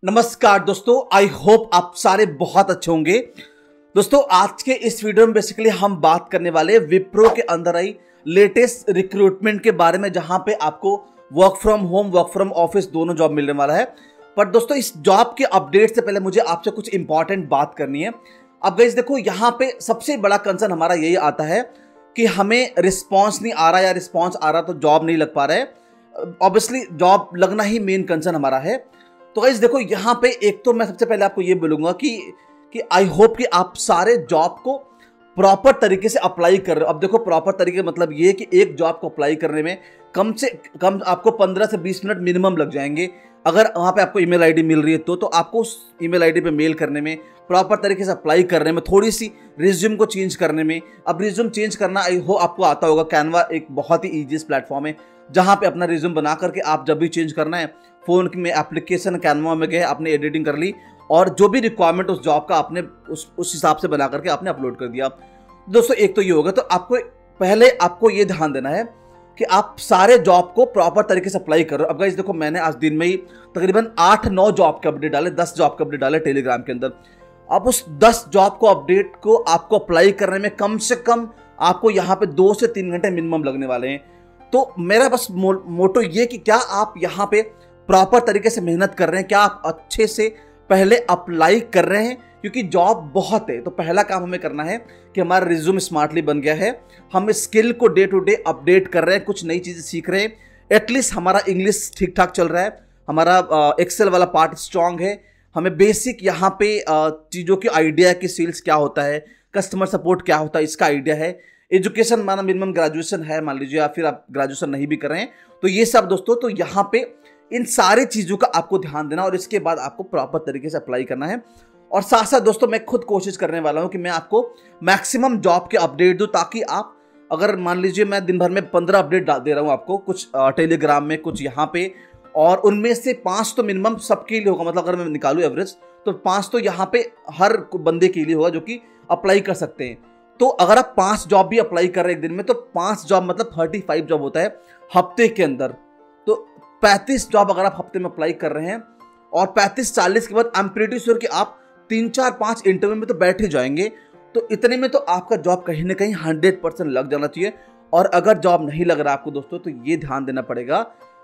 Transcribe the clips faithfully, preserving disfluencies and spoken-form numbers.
नमस्कार दोस्तों, I hope आप सारे बहुत अच्छे होंगे। दोस्तों आज के इस वीडियो में बेसिकली हम बात करने वाले विप्रो के अंदर आई लेटेस्ट रिक्रूटमेंट के बारे में, जहां पे आपको work from home work from office दोनों जॉब मिलने वाला है। पर दोस्तों इस जॉब के अपडेट से पहले मुझे आपसे कुछ इंपॉर्टेंट बात करनी है। अब गाइस देखो, यहाँ पे सबसे बड़ा कंसर्न हमारा यही आता है कि हमें रिस्पॉन्स नहीं आ रहा, या रिस्पॉन्स आ रहा तो जॉब नहीं लग पा रहा है। ऑब्वियसली जॉब लगना ही मेन कंसर्न हमारा है। तो गाइस देखो, यहाँ पे एक तो मैं सबसे पहले आपको ये बोलूंगा कि कि आई होप कि आप सारे जॉब को प्रॉपर तरीके से अप्लाई कर रहे हो। अब देखो प्रॉपर तरीके मतलब ये कि एक जॉब को अप्लाई करने में कम से कम आपको पंद्रह से बीस मिनट मिनिमम लग जाएंगे। अगर वहाँ पे आपको ईमेल आईडी मिल रही है तो तो आपको उस ईमेल आईडी पे मेल करने में, प्रॉपर तरीके से अप्लाई करने में, थोड़ी सी रिज्यूम को चेंज करने में। अब रिज्यूम चेंज करना आई हो आपको आता होगा। कैनवा एक बहुत ही ईजीएस्ट प्लेटफॉर्म है जहाँ पे अपना रिज्यूम बना करके आप जब भी चेंज करना है, फोन में एप्लीकेशन कैनवा में गए, आपने एडिटिंग कर ली और जो भी रिक्वायरमेंट उस जॉब का आपने उस उस हिसाब से बना करके आपने अपलोड कर दिया। दोस्तों एक तो ये होगा। तो आपको पहले आपको ये ध्यान देना है कि आप सारे जॉब को प्रॉपर तरीके से अप्लाई करो। अब गाइस देखो, मैंने आज दिन में ही तकरीबन आठ नौ जॉब के अपडेट डाले, दस जॉब के अपडेट डाले टेलीग्राम के अंदर। अब उस दस जॉब को अपडेट को आपको अप्लाई करने में कम से कम आपको यहाँ पे दो से तीन घंटे मिनिमम लगने वाले हैं। तो मेरा बस मो, मोटो ये कि क्या आप यहाँ पे प्रॉपर तरीके से मेहनत कर रहे हैं, क्या आप अच्छे से पहले अप्लाई कर रहे हैं, क्योंकि जॉब बहुत है। तो पहला काम हमें करना है कि हमारा रिज्यूम स्मार्टली बन गया है, हम स्किल को डे टू डे अपडेट कर रहे हैं, कुछ नई चीज़ें सीख रहे हैं, एटलीस्ट हमारा इंग्लिश ठीक ठाक चल रहा है, हमारा एक्सेल वाला पार्ट स्ट्रांग है, हमें बेसिक यहाँ पे चीज़ों की आइडिया है कि सेल्स क्या होता है, कस्टमर सपोर्ट क्या होता है, इसका आइडिया है। एजुकेशन माना मिनिमम ग्रेजुएशन है मान लीजिए, या फिर आप ग्रेजुएशन नहीं भी कर रहे हैं तो ये सब दोस्तों। तो यहाँ पे इन सारी चीज़ों का आपको ध्यान देना और इसके बाद आपको प्रॉपर तरीके से अप्लाई करना है। और साथ साथ दोस्तों मैं खुद कोशिश करने वाला हूं कि मैं आपको मैक्सिमम जॉब के अपडेट दूं, ताकि आप अगर मान लीजिए मैं दिन भर में पंद्रह अपडेट डाल दे रहा हूं आपको, कुछ टेलीग्राम में कुछ यहाँ पे, और उनमें से पाँच तो मिनिमम सबके लिए होगा। मतलब अगर मैं निकालूं एवरेज तो पाँच तो यहाँ पे हर बंदे के लिए होगा जो कि अप्लाई कर सकते हैं। तो अगर आप पाँच जॉब भी अप्लाई कर रहे हैं एक दिन में, तो पाँच जॉब मतलब थर्टी फाइव जॉब होता है हफ्ते के अंदर। तो पैंतीस जॉब अगर आप हफ्ते में अप्लाई कर रहे हैं और पैंतीस चालीस के बाद आई एम प्रीटी श्योर कि आप तीन चार पांच इंटरव्यू में तो बैठ ही जाएंगे। तो इतने में तो आपका जॉब कहीं ना कहीं हंड्रेड परसेंट लग जाना चाहिए। और अगर जॉब नहीं लग रहा आपको दोस्तों, तो ये ध्यान देना पड़ेगा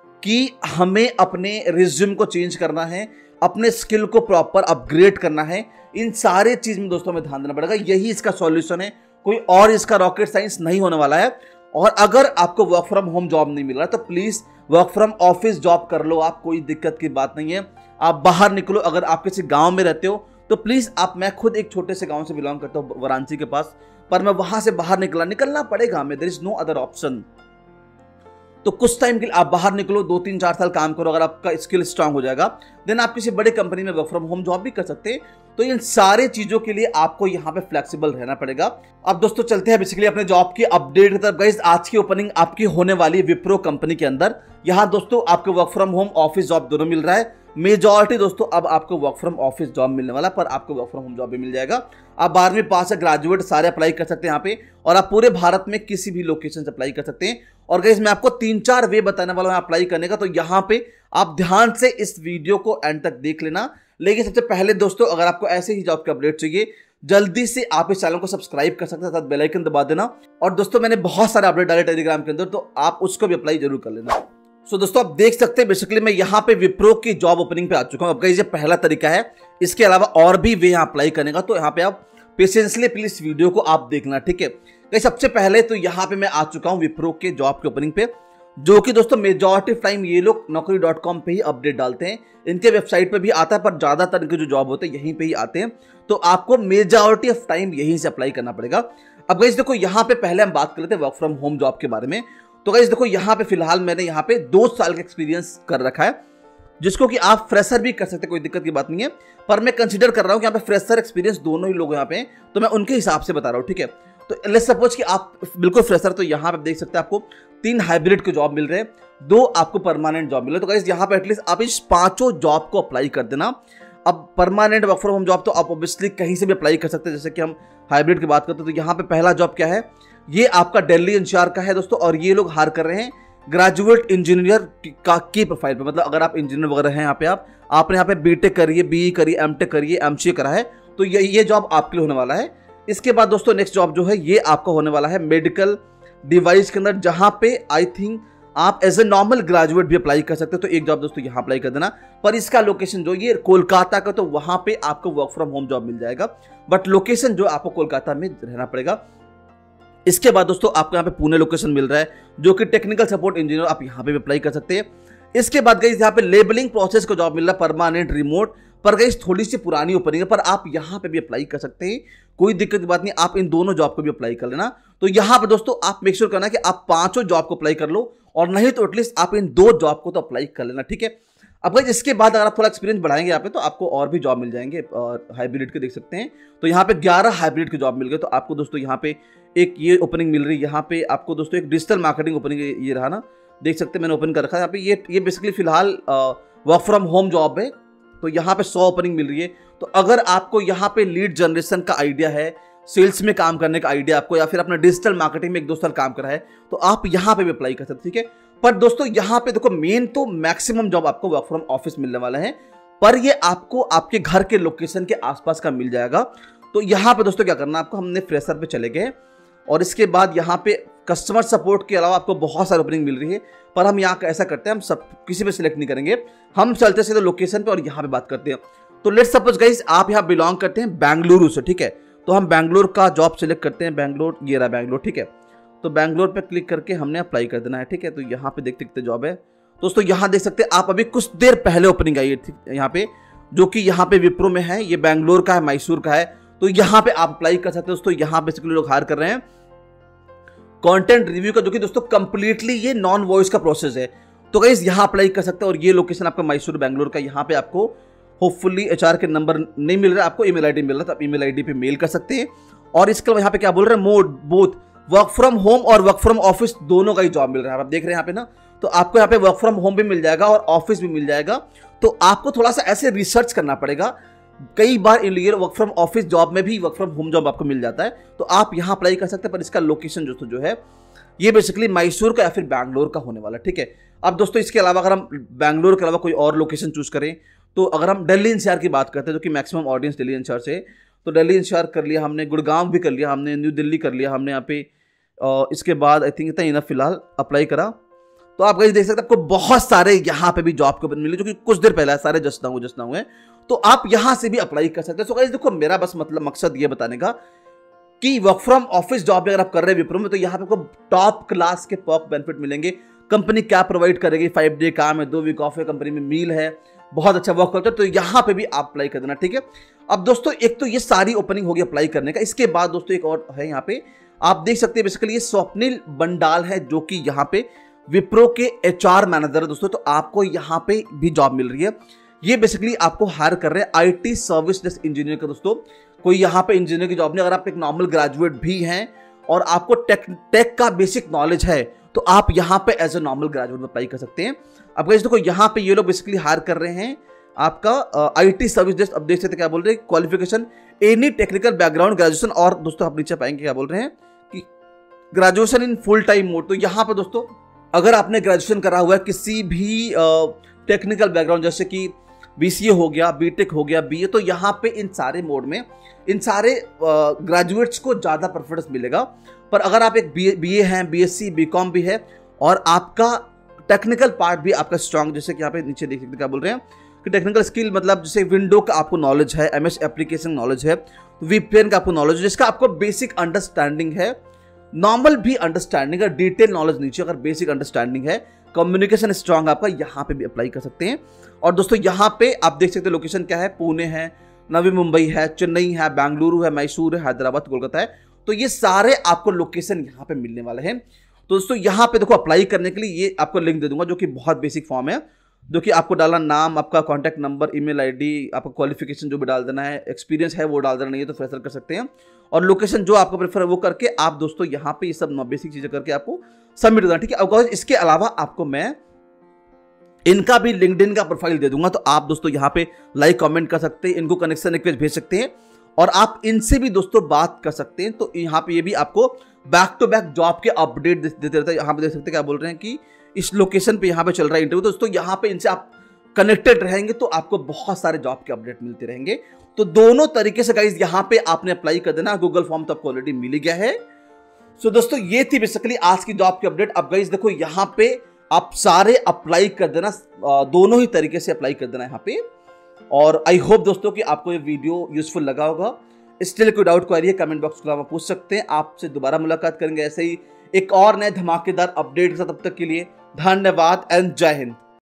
कि हमें अपने रिज्यूम को चेंज करना है, अपने स्किल को प्रॉपर अपग्रेड करना है। इन सारे चीज में दोस्तों हमें ध्यान देना पड़ेगा। यही इसका सॉल्यूशन है, कोई और इसका रॉकेट साइंस नहीं होने वाला है। और अगर आपको वर्क फ्रॉम होम जॉब नहीं मिल रहा तो please work from office job कर लो आप, कोई दिक्कत की बात नहीं है। आप बाहर निकलो। अगर आप किसी गांव में रहते हो तो प्लीज आप, मैं खुद एक छोटे से गांव से बिलोंग करता हूं वाराणसी के पास, पर मैं वहां से बाहर निकला निकलना पड़ेगा हमें, there is no other option. तो कुछ टाइम के लिए आप बाहर निकलो, दो तीन चार साल काम करो। अगर आपका स्किल स्ट्रांग हो जाएगा देन आप किसी बड़ी कंपनी में वर्क फ्रॉम होम जॉब भी कर सकते हैं। तो इन सारे चीजों के लिए आपको यहाँ पे फ्लेक्सिबल रहना पड़ेगा। अब दोस्तों चलते हैं बेसिकली अपने जॉब की अपडेट की तरफ। गाइस आज की ओपनिंग आपकी होने वाली है विप्रो कंपनी के अंदर। यहाँ दोस्तों आपको work from home office job दोनों मिल रहा है। मेजॉरिटी दोस्तों अब आपको वर्क फ्रॉम ऑफिस जॉब मिलने वाला, पर आपको वर्क फ्रॉम होम जॉब भी मिल जाएगा। आप बारहवीं पास है, ग्रेजुएट सारे अप्लाई कर सकते हैं यहाँ पे, और आप पूरे भारत में किसी भी लोकेशन से अप्लाई कर सकते हैं। और गाइस मैं आपको तीन चार वे बताने वाला हूं अप्लाई करने का, तो यहाँ पे आप ध्यान से इस वीडियो को एंड तक देख लेना। लेकिन सबसे पहले दोस्तों, अगर आपको ऐसे ही जॉब के अपडेट चाहिए, जल्दी से आप इस चैनल को सब्सक्राइब कर सकते हैं, साथ बेल आइकन दबा देना। और दोस्तों मैंने बहुत सारे अपडेट डाले टेलीग्राम के अंदर, तो आप उसको भी अप्लाई जरूर कर लेना। सो so, दोस्तों आप देख सकते हैं बेसिकली मैं यहाँ पे विप्रो की जॉब ओपनिंग पे आ चुका हूँ। अब गाइस ये पहला तरीका है, इसके अलावा और भी वे यहाँ अप्लाई करने का, तो यहाँ पे आप पेशेंसली प्लीज वीडियो को आप देखना, ठीक है। गाइस सबसे पहले तो यहाँ पे मैं आ चुका हूँ विप्रो के जॉब के ओपनिंग पे, जो कि दोस्तों मेजॉरिटी टाइम ये लोग नौकरी डॉट कॉम पे ही अपडेट डालते हैं। इनके वेबसाइट पे भी आता है, पर ज्यादातर इनके जो जॉब होते हैं यहीं पे ही आते हैं। तो आपको मेजॉरिटी ऑफ टाइम यहीं से अप्लाई करना पड़ेगा। अब गाइस देखो, यहाँ पे पहले हम बात कर लेते हैं वर्क फ्रॉम होम जॉब के बारे में। तो गाइस देखो, यहाँ पे फिलहाल मैंने यहाँ पे दो साल का एक्सपीरियंस कर रखा है, जिसको कि आप फ्रेशर भी कर सकते हैं, कोई दिक्कत की बात नहीं है। पर मैं कंसीडर कर रहा हूँ कि यहाँ पे फ्रेशर एक्सपीरियंस दोनों ही लोग यहाँ पे, तो मैं उनके हिसाब से बता रहा हूँ, ठीक है। तो लेट्स सपोज कि आप बिल्कुल फ्रेशर, तो यहाँ पे देख सकते हैं आपको तीन हाइब्रिड के जॉब मिल रहे हैं, दो आपको परमानेंट जॉब मिल रहे हैं। तो गाइस यहाँ पे एटलीस्ट आप इस पांचों जॉब को अप्लाई कर देना। अब permanent work from home job तो आप ऑब्वियसली कहीं से भी अप्लाई कर सकते हैं, जैसे कि हम हाइब्रिड की बात करते हैं। तो यहाँ पे पहला जॉब क्या है, ये आपका दिल्ली एनसीआर का है दोस्तों, और ये लोग हायर कर रहे हैं ग्रेजुएट इंजीनियर का की प्रोफाइल पे, मतलब अगर आप इंजीनियर वगैरह हैं यहाँ पे, आप आपने यहाँ पे बीटेक करिए, बीई करिए, एमटेक करिए, एमसीए करा है, तो ये ये जॉब आपके लिए होने वाला है। इसके बाद दोस्तों नेक्स्ट जॉब जो है ये आपका होने वाला है मेडिकल डिवाइस के अंदर, जहां पे आई थिंक आप एज ए नॉर्मल ग्रेजुएट भी अप्लाई कर सकते हो। तो एक जॉब दोस्तों यहाँ अप्लाई कर देना, पर इसका लोकेशन जो ये कोलकाता का, तो वहां पे आपको वर्क फ्रॉम होम जॉब मिल जाएगा, बट लोकेशन जो आपको कोलकाता में रहना पड़ेगा। इसके बाद दोस्तों आपको यहाँ पे पुणे लोकेशन मिल रहा है, जो कि टेक्निकल सपोर्ट इंजीनियर, आप यहाँ पे भी अप्लाई कर सकते हैं। इसके बाद गाइस यहाँ पे लेबलिंग प्रोसेस का जॉब मिल रहा है, परमानेंट रिमोट, पर गाइस थोड़ी सी पुरानी ओपनिंग है, पर आप यहाँ पे भी अप्लाई कर सकते हैं, कोई दिक्कत की बात नहीं, आप इन दोनों जॉब को भी अप्लाई कर लेना। तो यहाँ पे दोस्तों आप मेक श्योर करना कि आप पांचों जॉब को अप्लाई कर लो, और नहीं तो एटलीस्ट आप इन दो जॉब को तो अप्लाई कर लेना, ठीक है। अब गाइस इसके बाद अगर आप थोड़ा एक्सपीरियंस बढ़ाएंगे यहाँ पे, तो आपको और भी जॉब मिल जाएंगे, और हाइब्रिड के देख सकते हैं। तो यहाँ पे ग्यारह हाइब्रिड के जॉब मिल गए। तो आपको दोस्तों यहाँ पे एक ये ओपनिंग मिल रही है, यहाँ पे आपको दोस्तों एक डिजिटल मार्केटिंग ओपनिंग, ये रहा ना, देख सकते हैं मैंने ओपन कर रखा है यहाँ पे। ये ये बेसिकली फिलहाल वर्क फ्रॉम होम जॉब है, तो यहाँ पे सौ ओपनिंग मिल रही है। तो अगर आपको यहाँ पे लीड जनरेशन का आइडिया है, सेल्स में काम करने का आइडिया आपको, या फिर अपना डिजिटल मार्केटिंग में एक दो साल काम करा है, तो आप यहाँ पे भी अप्लाई कर सकते, ठीक है। पर दोस्तों यहाँ पे देखो मेन तो मैक्सिमम जॉब आपको वर्क फ्रॉम ऑफिस मिलने वाला है, पर ये आपको आपके घर के लोकेशन के आसपास का मिल जाएगा। तो यहाँ पे दोस्तों क्या करना आपको, हमने फ्रेशर पे चले गए, और इसके बाद यहाँ पे कस्टमर सपोर्ट के अलावा आपको बहुत सारी ओपनिंग मिल रही है, पर हम यहाँ ऐसा करते हैं, हम सब किसी पे सिलेक्ट नहीं करेंगे, हम चलते सीधे लोकेशन पे और यहाँ पे बात करते हैं। तो लेट्स सपोज गाइस आप यहाँ बिलोंग करते हैं बेंगलुरु से, ठीक है, तो हम बेंगलोर का जॉब सिलेक्ट करते हैं, बेंगलोर, ये रहा बेंगलोर, ठीक है। तो बेंगलोर पे क्लिक करके हमने अप्लाई कर देना है, ठीक है। तो यहाँ पे देखते देखते जॉब है दोस्तों, यहाँ देख सकते हैं आप, अभी कुछ देर पहले ओपनिंग आई है यहाँ पे, जो कि यहाँ पे विप्रो में है, ये बेंगलोर का है, मैसूर का है। तो यहाँ पे आप अप्लाई कर सकते हैं दोस्तों। यहाँ बेसिकली लोग हायर कर रहे हैं कंटेंट रिव्यू का, जो कि दोस्तों कंप्लीटली ये नॉन वॉइस का प्रोसेस है। तो गाइस यहाँ अप्लाई कर सकते हैं, और ये लोकेशन आपका मैसूर बेंगलोर का। यहाँ पे आपको होपफुली एचआर के नंबर नहीं मिल रहा है, आपको ईमेल आईडी मिल रहा है, तो आप ईमेल आईडी पे मेल कर सकते हैं। और इसके अलावा यहाँ पे क्या बोल रहे हैं, mode both work from home और वर्क फ्रॉम ऑफिस दोनों का ही जॉब मिल रहा है। आप देख रहे हैं यहाँ पे ना, तो आपको यहाँ पे वर्क फ्रॉम होम भी मिल जाएगा और ऑफिस भी मिल जाएगा। तो आपको थोड़ा सा ऐसे रिसर्च करना पड़ेगा, कई बार illegal work from office job में भी वर्क फ्रॉम होम जॉब आपको मिल जाता है, तो आप यहाँ अप्लाई कर सकते हैं। पर इसका लोकेशन जो जो है ये बेसिकली मैसूर का या फिर बैंगलोर का होने वाला, ठीक है। अब दोस्तों इसके अलावा अगर हम बैंगलोर के अलावा कोई और लोकेशन चूज करें, तो अगर हम दिल्ली एनसीआर की बात करते हैं, जो कि मैक्सिमम ऑडियंस दिल्ली एनसीआर से, तो दिल्ली एनसीआर कर लिया हमने, गुड़गांव भी कर लिया हमने, न्यू दिल्ली कर लिया हमने यहाँ पे। और इसके बाद आई थिंक इतना इनफ फिलहाल अप्लाई करा। तो आप गाइस देख सकते हैं आपको बहुत सारे यहाँ पे भी जॉब के मिले, जो कि कुछ देर पहले सारे जस्ट नाउ जस्ट नाउ है, तो आप यहाँ से भी अप्लाई कर सकते हैं। सो गाइस देखो मेरा बस मतलब मकसद ये बताने का कि वर्क फ्रॉम ऑफिस जॉब अगर आप कर रहे हैं विप्रो में, तो यहाँ पे आपको टॉप क्लास के पर्क बेनिफिट मिलेंगे। कंपनी क्या प्रोवाइड करेगी, फाइव डे काम है, दो वीक ऑफ है, कंपनी में मील है, बहुत अच्छा वर्क कल्चर, तो यहाँ पे भी आप अप्लाई कर देना, ठीक है। अब दोस्तों एक तो ये सारी ओपनिंग होगी अप्लाई करने का। इसके बाद दोस्तों एक और है यहाँ पे, आप देख सकते हैं बेसिकली ये स्वप्निल बंडाल है, जो कि यहाँ पे विप्रो के एचआर मैनेजर है दोस्तों। तो आपको यहाँ पे भी जॉब मिल रही है। ये बेसिकली आपको हायर कर रहे हैं आईटी सर्विस डेस्क इंजीनियर का दोस्तों। कोई यहाँ पे इंजीनियर की जॉब नहीं, अगर आप एक नॉर्मल ग्रेजुएट भी हैं और आपको टेक टेक का बेसिक नॉलेज है, तो आप यहाँ पे एज ए नॉर्मल ग्रेजुएट में अप्लाई कर सकते हैं। अब गाइस देखो यहाँ पे ये लोग बेसिकली हायर कर रहे हैं आपका आईटी सर्विस डेस्क। अब देख सकते हैं क्या बोल रहे हैं, qualification any technical background graduation, और दोस्तों आप नीचे पाएंगे क्या बोल रहे हैं कि graduation in full time mode. तो यहाँ पे दोस्तों अगर आपने ग्रेजुएशन करा हुआ है किसी भी टेक्निकल बैकग्राउंड, जैसे कि बीसीए हो गया, बीटेक हो गया, बीए, तो यहाँ पे इन सारे मोड में इन सारे ग्रेजुएट्स को ज़्यादा प्रेफरेंस मिलेगा। पर अगर आप एक बीए हैं, बीएससी, बीकॉम भी है, और आपका टेक्निकल पार्ट भी आपका स्ट्रांग, जैसे कि यहाँ पे नीचे देख सकते क्या बोल रहे हैं कि टेक्निकल स्किल मतलब जैसे विंडो का आपको नॉलेज है, एमएस एप्लीकेशन नॉलेज है, वीपीएन का आपको नॉलेज है, जिसका आपको बेसिक अंडरस्टैंडिंग है, नॉर्मल भी अंडरस्टैंडिंग है, डिटेल नॉलेज नीचे, अगर बेसिक अंडरस्टैंडिंग है, कम्युनिकेशन स्ट्रांग आपका, यहाँ पे भी अप्लाई कर सकते हैं। और दोस्तों यहाँ पे आप देख सकते हैं लोकेशन क्या है, पुणे है, नवी मुंबई है, चेन्नई है, बेंगलुरु है, मैसूर है, हैदराबाद, कोलकाता है। तो ये सारे आपको लोकेशन यहाँ पे मिलने वाले हैं। तो दोस्तों यहाँ पे देखो अप्लाई करने के लिए ये आपको लिंक दे दूंगा, जो कि बहुत बेसिक फॉर्म है, जो कि आपको डालना नाम, आपका कॉन्टैक्ट नंबर, ईमेल आईडी, आपका क्वालिफिकेशन जो भी डाल देना है, एक्सपीरियंस है वो डाल देना, नहीं है तो फ्रेशर कर सकते हैं, और लोकेशन जो आपको प्रेफर है वो करके आप दोस्तों यहाँ पे ये सब बेसिक चीजें करके आपको सबमिट करना, ठीक है। अब इसके अलावा आपको मैं इनका भी लिंक्डइन का प्रोफाइल दे दूंगा, तो आप दोस्तों यहाँ पे लाइक कमेंट कर सकते हैं, इनको कनेक्शन रिक्वेस्ट भेज सकते हैं, और आप इनसे भी दोस्तों बात कर सकते हैं। तो यहाँ पे ये भी आपको बैक टू बैक जॉब के अपडेट देते रहते हैं। यहाँ पे देख सकते हैं क्या बोल रहे हैं कि इस लोकेशन पे यहाँ पे चल रहा है इंटरव्यू। दोस्तों यहाँ पे इनसे आप कनेक्टेड रहेंगे तो आपको बहुत सारे जॉब के अपडेट मिलते रहेंगे। तो दोनों तरीके से गाइस यहाँ पे आपने अप्लाई कर देना, गूगल फॉर्म तो आपको ऑलरेडी मिल गया है। सो दोस्तों ये थी बेसिकली आज की जॉब की अपडेट। अब गाइस देखो यहाँ पे आप सारे अप्लाई कर देना, दोनों ही तरीके से अप्लाई कर देना यहाँ पे। और आई होप दोस्तों कि आपको ये वीडियो यूजफुल लगा होगा। स्टिल कोई डाउट क्वेरी है कमेंट बॉक्स में पूछ सकते हैं। आपसे दोबारा मुलाकात करेंगे ऐसे ही एक और नए धमाकेदार अपडेट के साथ। तब तक के लिए धन्यवाद एंड जय हिंद।